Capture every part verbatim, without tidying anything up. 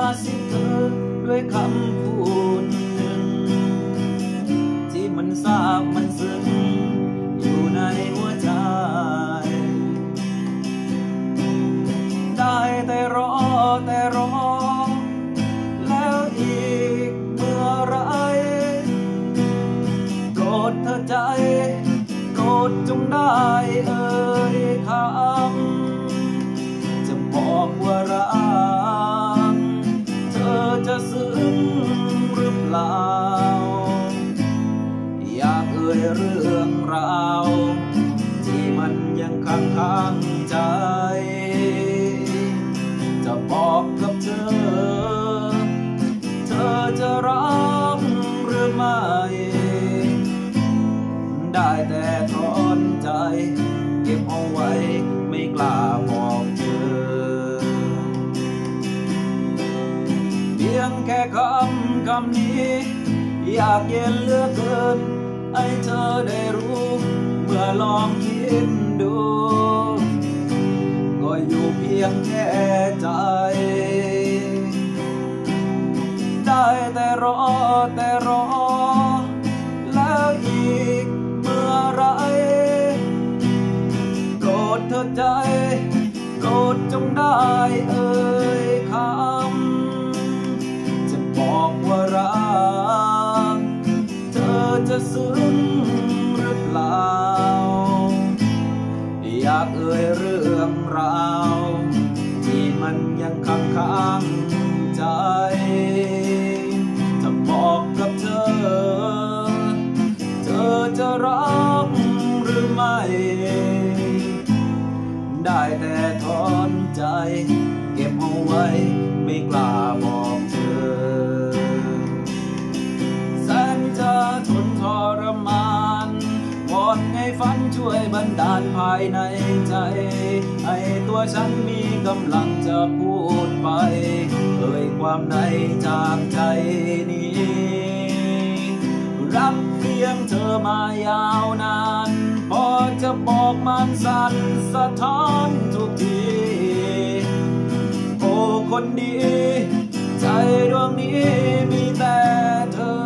สิเธอด้วยคำพูดหนึ่งที่มันซาบมันซึ้งอยู่ในหัวใจได้แต่รอแต่รอแล้วอีกเมื่อไรโปรดเธอใจโปรดจงได้เอ่ยคำจะบอกว่ารักเธอจะซึ้งหรือเปล่าอยากเอ่ยเรื่องราวที่มันยังค้างค้างใจจะบอกกับเธอเธอจะรับหรือไม่ได้แต่ถอนใจเก็บเอาไว้ไม่กล้าบอกเธอเพียงแค่คำคำนี้อยากเย็นเหลือเกินให้เธอได้รู้เมื่อลองคิดดูก็อยู่เพียงแค่ใจได้แต่รอแต่รอแล้วอีกเมื่อไรโปรดเธอใจโปรดจงได้เอ่ยคำจะบอกว่ารักเธอจะซึ้งหรือเปล่าอยากเอ่ยเรื่องราวที่มันยังค้างค้างใจจะบอกกับเธอเธอจะรับหรือไม่ได้แต่ถอนใจเก็บเอาไว้ไม่กล้าบอกเธอแสนจะทนทรมานวอนให้ฝันช่วยบันดาลภายในใจให้ตัวฉันมีกำลังจะพูดไปเอ่ยความในจากใจนี้รักเพียงเธอมายาวนานพอจะบอกมันสั่นสะท้อนทุกทีโอ้คนดีใจดวงนี้มีแต่เธอ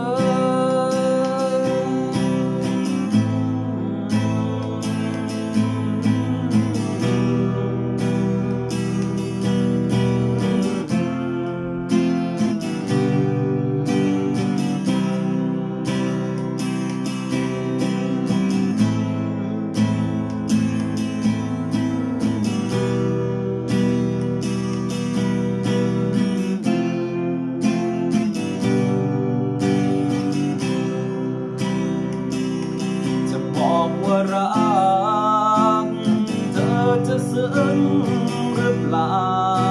ว่ารักเธอจะซึ้งหรือเปล่า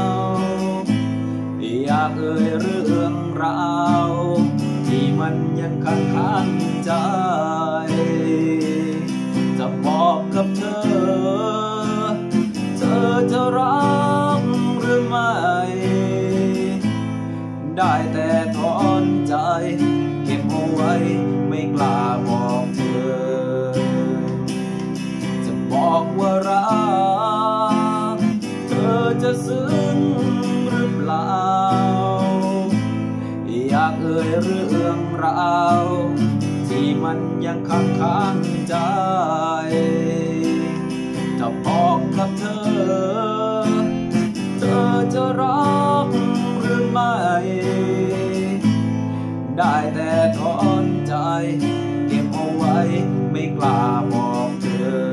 อยากเอ่ยเรื่องราวที่มันยังค้างค้างใจจะบอกกับเธอเธอจะรักหรือไม่ได้แต่ถอนใจเก็บเอาไว้ไม่กล้าบอกเธอบอกว่ารักเธอจะซึ้งหรือเปล่าอยากเอ่ยเรื่องราวที่มันยังค้างค้างใจจะบอกกับเธอเธอจะรักหรือไม่ได้แต่ถอนใจเก็บเอาไว้ไม่กล้าบอกเธอ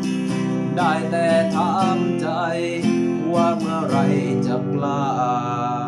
ได้แต่ถามใจว่าเมื่อไรจะกล้า